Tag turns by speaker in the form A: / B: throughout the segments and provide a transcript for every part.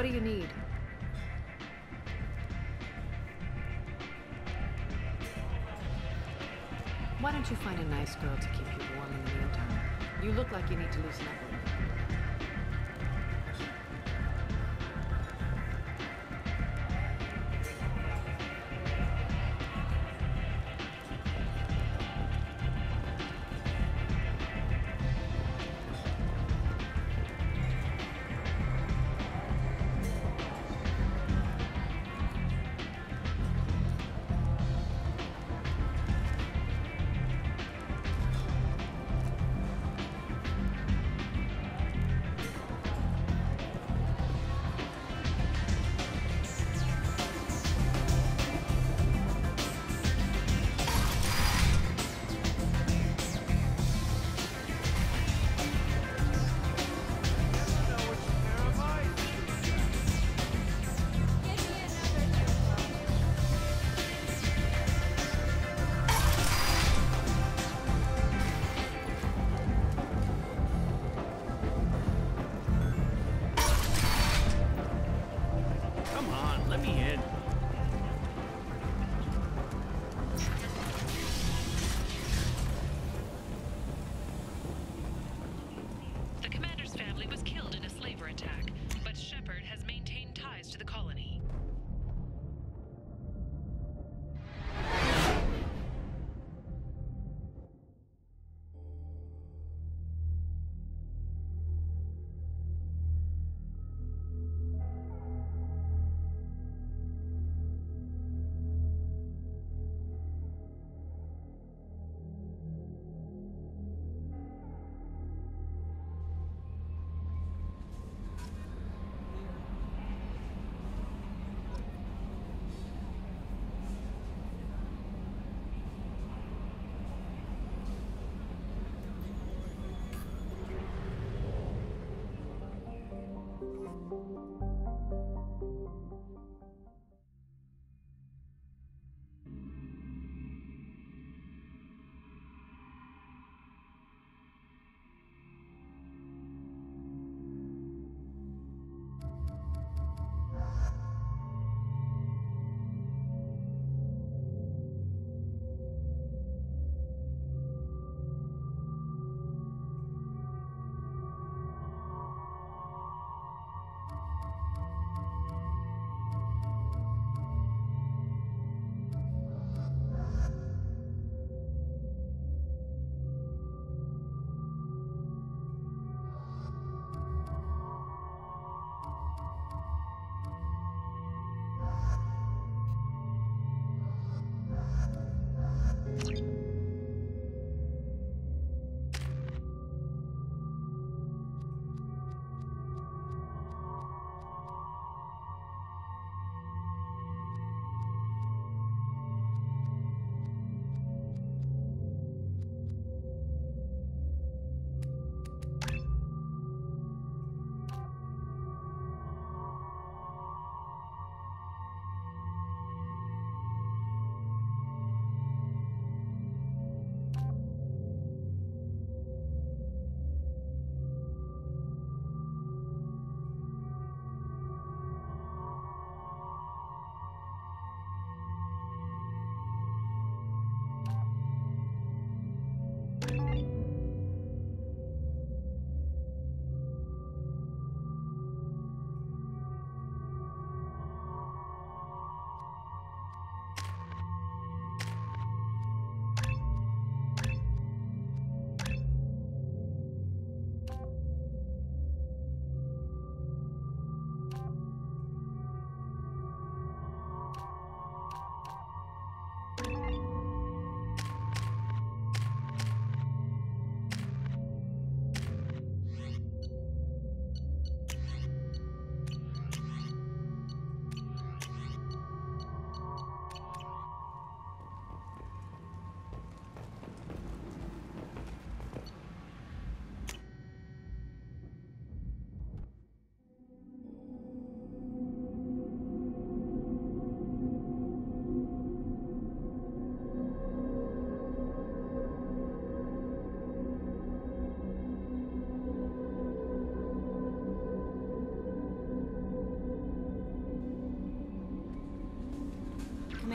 A: What do you need? Why don't you find a nice girl to keep you warm in the meantime? You look like you need to loosen up a little.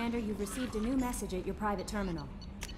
B: Commander, you've received a new message at your private terminal.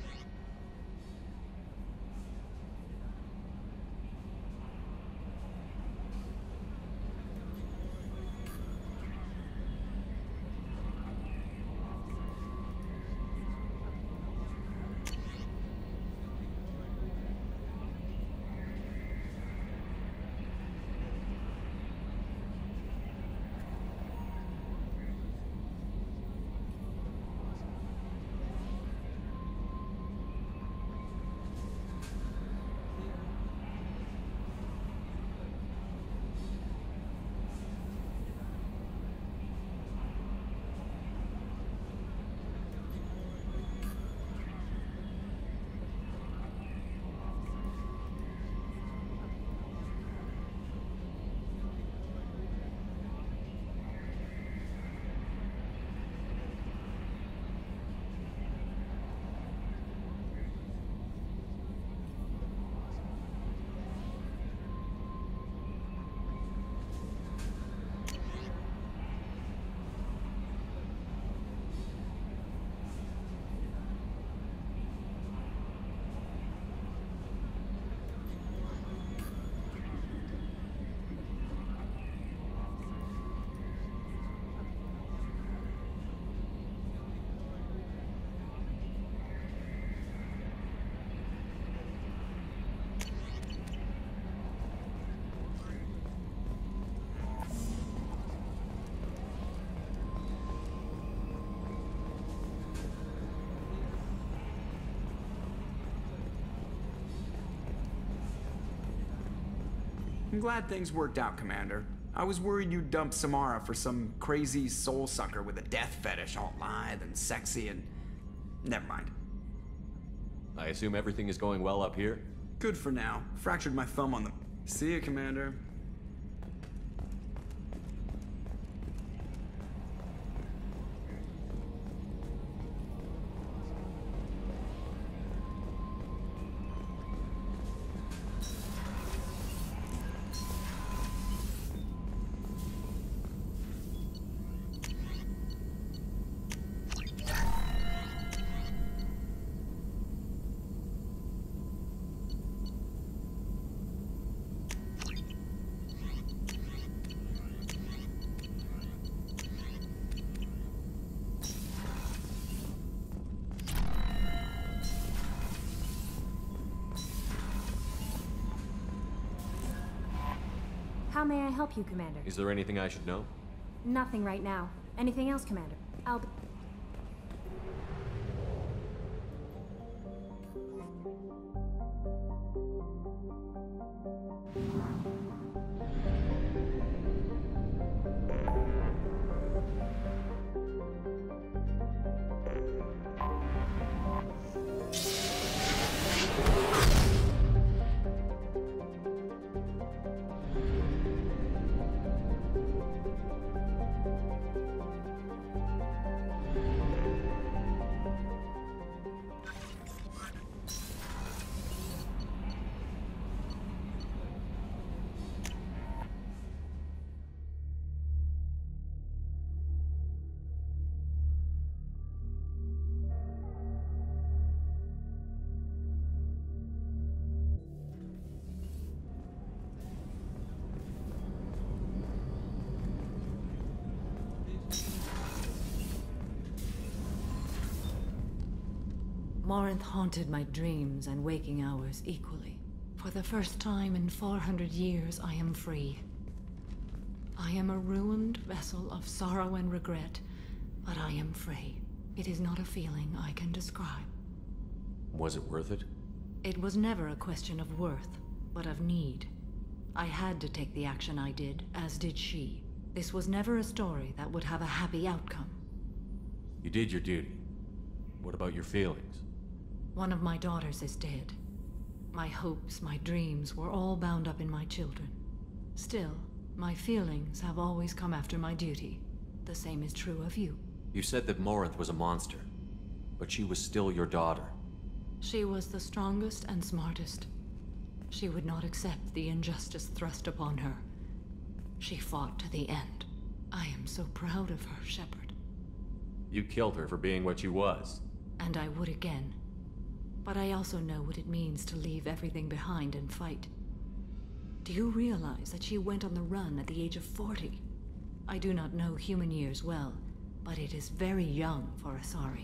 C: I'm glad things worked out, Commander. I was worried you'd dump Samara for some crazy soul sucker with a death fetish, all lithe and sexy and... Never mind.
D: I assume everything is going well up here?
C: Good for now. Fractured my thumb on the... See ya, Commander.
B: How may I help you, Commander?
D: Is there anything I should know?
B: Nothing right now. Anything else, Commander? I'll be...
A: Morinth haunted my dreams and waking hours equally. For the first time in 400 years, I am free. I am a ruined vessel of sorrow and regret, but I am free. It is not a feeling I can describe.
D: Was it worth it?
A: It was never a question of worth, but of need. I had to take the action I did, as did she. This was never a story that would have a happy outcome.
D: You did your duty. What about your feelings?
A: One of my daughters is dead. My hopes, my dreams were all bound up in my children. Still, my feelings have always come after my duty. The same is true of you.
D: You said that Morinth was a monster, but she was still your daughter.
A: She was the strongest and smartest. She would not accept the injustice thrust upon her. She fought to the end. I am so proud of her, Shepard.
D: You killed her for being what she was.
A: And I would again. But I also know what it means to leave everything behind and fight. Do you realize that she went on the run at the age of 40? I do not know human years well, but it is very young for Asari.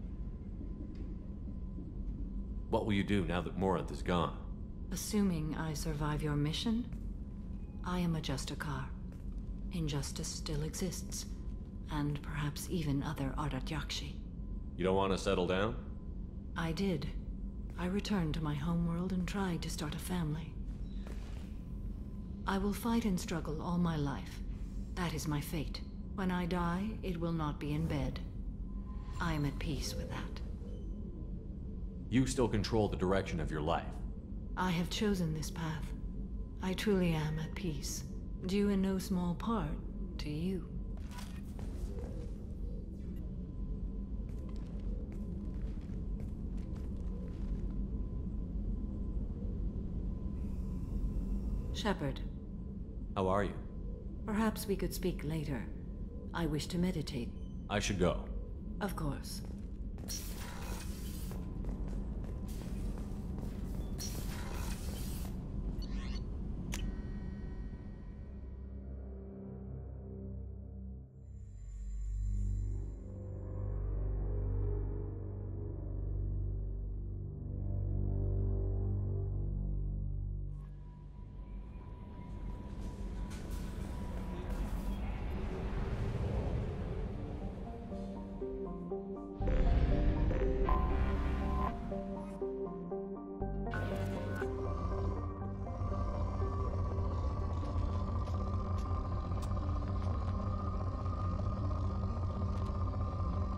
D: What will you do now that Morinth is gone?
A: Assuming I survive your mission, I am a Justicar. Injustice still exists, and perhaps even other Ardat Yakshi.
D: You don't want to settle down?
A: I did. I returned to my homeworld and tried to start a family. I will fight and struggle all my life. That is my fate. When I die, it will not be in bed. I am at peace with that.
D: You still control the direction of your life.
A: I have chosen this path. I truly am at peace, due in no small part to you. Shepard.
D: How are you?
A: Perhaps we could speak later. I wish to meditate.
D: I should go.
A: Of course.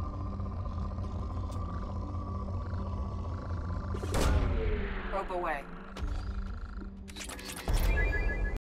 E: Rope away.